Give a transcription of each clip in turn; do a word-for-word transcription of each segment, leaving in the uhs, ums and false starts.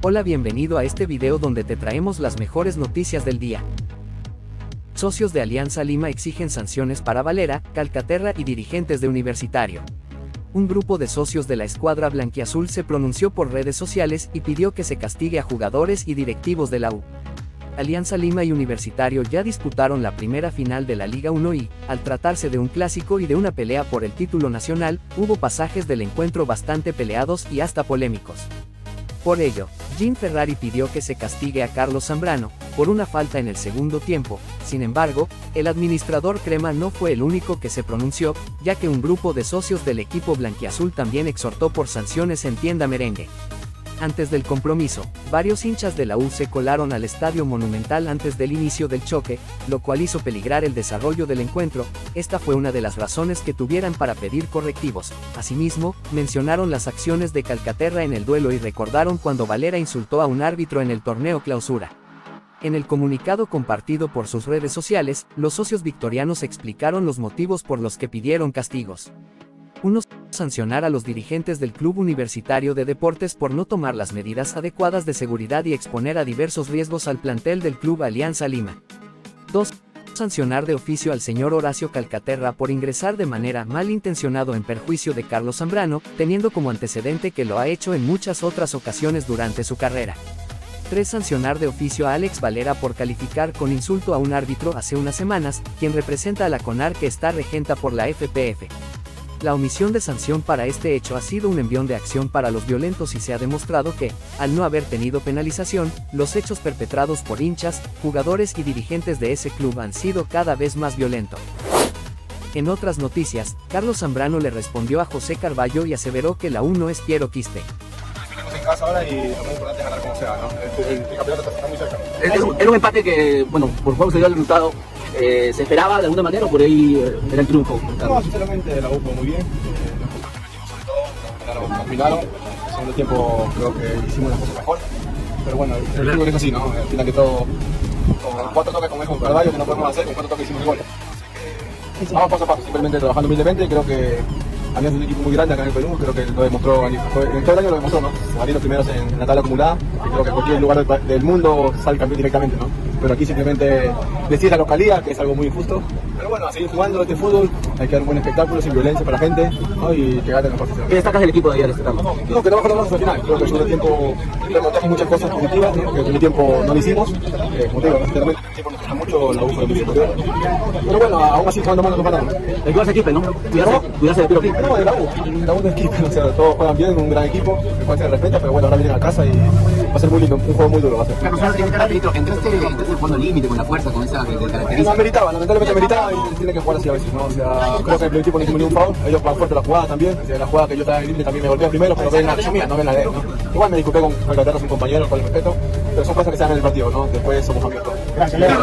Hola, bienvenido a este video donde te traemos las mejores noticias del día. Socios de Alianza Lima exigen sanciones para Valera, Calcaterra y dirigentes de Universitario. Un grupo de socios de la escuadra blanquiazul se pronunció por redes sociales y pidió que se castigue a jugadores y directivos de la U. Alianza Lima y Universitario ya disputaron la primera final de la Liga uno y, al tratarse de un clásico y de una pelea por el título nacional, hubo pasajes del encuentro bastante peleados y hasta polémicos. Por ello, Jim Ferrari pidió que se castigue a Carlos Zambrano, por una falta en el segundo tiempo. Sin embargo, el administrador crema no fue el único que se pronunció, ya que un grupo de socios del equipo blanquiazul también exhortó por sanciones en tienda merengue. Antes del compromiso, varios hinchas de la U se colaron al Estadio Monumental antes del inicio del choque, lo cual hizo peligrar el desarrollo del encuentro. Esta fue una de las razones que tuvieran para pedir correctivos. Asimismo, mencionaron las acciones de Calcaterra en el duelo y recordaron cuando Valera insultó a un árbitro en el torneo Clausura. En el comunicado compartido por sus redes sociales, los socios victorianos explicaron los motivos por los que pidieron castigos. uno. Sancionar a los dirigentes del Club Universitario de Deportes por no tomar las medidas adecuadas de seguridad y exponer a diversos riesgos al plantel del Club Alianza Lima. dos. Sancionar de oficio al señor Horacio Calcaterra por ingresar de manera malintencionado en perjuicio de Carlos Zambrano, teniendo como antecedente que lo ha hecho en muchas otras ocasiones durante su carrera. tres. Sancionar de oficio a Alex Valera por calificar con insulto a un árbitro hace unas semanas, quien representa a la CONAR que está regenta por la F P F. La omisión de sanción para este hecho ha sido un envión de acción para los violentos y se ha demostrado que, al no haber tenido penalización, los hechos perpetrados por hinchas, jugadores y dirigentes de ese club han sido cada vez más violentos. En otras noticias, Carlos Zambrano le respondió a José Carballo y aseveró que la U no es Piero Quispe. Estamos en casa ahora y lo más importante es ganar como sea, ¿no? El, el, el campeonato está muy cerca. Era un, era un empate que, bueno, por juego se dio el resultado. Eh, ¿Se esperaba de alguna manera o por ahí eh, era el triunfo? No, sinceramente la U jugó muy bien. Eh, sobre todo, nos dominaron. El segundo tiempo creo que hicimos las cosas mejor. Pero bueno, el fútbol es así, ¿no? Al final que todo, con cuatro toques como dijo Carvalho, que no podemos hacer, con cuatro toques hicimos el gol. Así que vamos paso a paso, simplemente trabajando humildemente. Creo que Alianza es un equipo muy grande acá en el Perú, creo que lo demostró, en todo el año lo demostró, ¿no? Saliendo primeros en, en la tabla acumulada, y creo que en cualquier lugar del, del mundo sale campeón directamente, ¿no? Pero aquí simplemente decir la localidad, que es algo muy injusto. Pero bueno, a seguir jugando este fútbol, hay que dar un buen espectáculo, sin violencia para la gente, ¿no? Y que gane la posición. ¿Qué destacas del equipo de ayer este campo? No, que no mejoramos hasta el final. Creo que el segundo tiempo remontamos muchas cosas positivas, ¿no? Que el primer tiempo no lo hicimos. Eh, como te digo, sinceramente, el tiempo nos cuesta mucho, la U fue muy superior. Pero bueno, aún así jugando mal nos ganamos. El cuidarse equipo, ¿no? Cuidarse, cuidarse de Piero Quispe. No, de la U. La U no es equipo, o sea, todos juegan bien, un gran equipo, el cual se respeta, pero bueno, ahora vienen a casa y va a ser muy lindo, un juego muy duro va a ser. Carlos, rapidito, entraste, entraste jugando al límite con la fuerza, con esa característica. No, meritaba, lamentablemente meritaba y tiene que jugar así a veces, ¿no? O sea, creo que el primer equipo no hicimos ningún foul, ellos van fuerte la jugada también, o sea, la jugada que yo estaba en el límite también me golpeó primero, pero ven la acción mía, no ven la de él, ¿no? Igual me disculpé con Calcaterra, es un compañero, con el respeto, pero son cosas que se dan en el partido, ¿no? Después somos amigos. Gracias.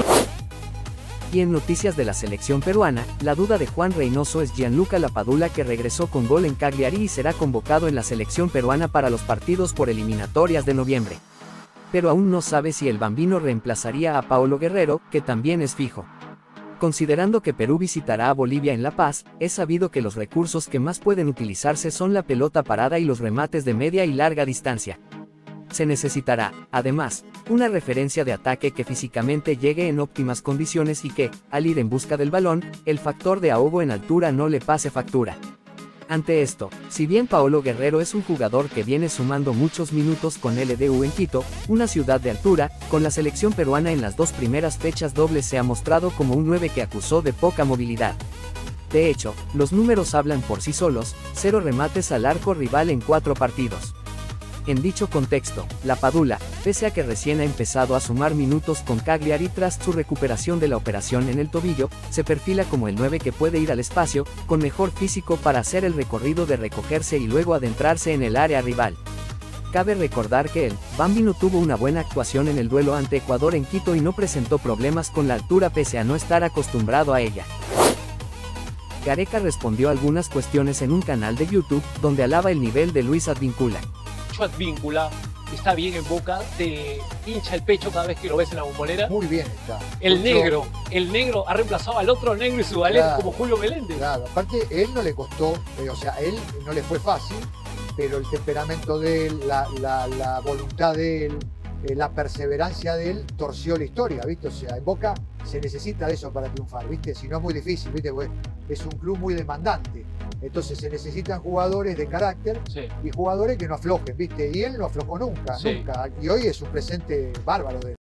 Y en noticias de la selección peruana, la duda de Juan Reynoso es Gianluca Lapadula, que regresó con gol en Cagliari y será convocado en la selección peruana para los partidos por eliminatorias de noviembre. Pero aún no sabe si el bambino reemplazaría a Paolo Guerrero, que también es fijo. Considerando que Perú visitará a Bolivia en La Paz, es sabido que los recursos que más pueden utilizarse son la pelota parada y los remates de media y larga distancia. Se necesitará, además, una referencia de ataque que físicamente llegue en óptimas condiciones y que, al ir en busca del balón, el factor de ahogo en altura no le pase factura. Ante esto, si bien Paolo Guerrero es un jugador que viene sumando muchos minutos con L D U en Quito, una ciudad de altura, con la selección peruana en las dos primeras fechas dobles se ha mostrado como un nueve que acusó de poca movilidad. De hecho, los números hablan por sí solos, cero remates al arco rival en cuatro partidos. En dicho contexto, Lapadula, pese a que recién ha empezado a sumar minutos con Cagliari tras su recuperación de la operación en el tobillo, se perfila como el nueve que puede ir al espacio, con mejor físico para hacer el recorrido de recogerse y luego adentrarse en el área rival. Cabe recordar que el bambino tuvo una buena actuación en el duelo ante Ecuador en Quito y no presentó problemas con la altura pese a no estar acostumbrado a ella. Gareca respondió algunas cuestiones en un canal de YouTube, donde alaba el nivel de Luis Advíncula. Advíncula está bien en Boca, te hincha el pecho cada vez que lo ves en la bombonera. Muy bien está. El Otro... negro, el negro ha reemplazado al otro negro y su ballet, claro, como Julio Meléndez. Claro, aparte él no le costó, eh, o sea, a él no le fue fácil, pero el temperamento de él, la, la, la voluntad de él, eh, la perseverancia de él torció la historia, ¿viste? O sea, en Boca se necesita de eso para triunfar, ¿viste? Si no es muy difícil, ¿viste? Pues es un club muy demandante. Entonces se necesitan jugadores de carácter Sí. y jugadores que no aflojen, ¿viste? Y él no aflojó nunca, Sí. nunca. Y hoy es un presente bárbaro de él.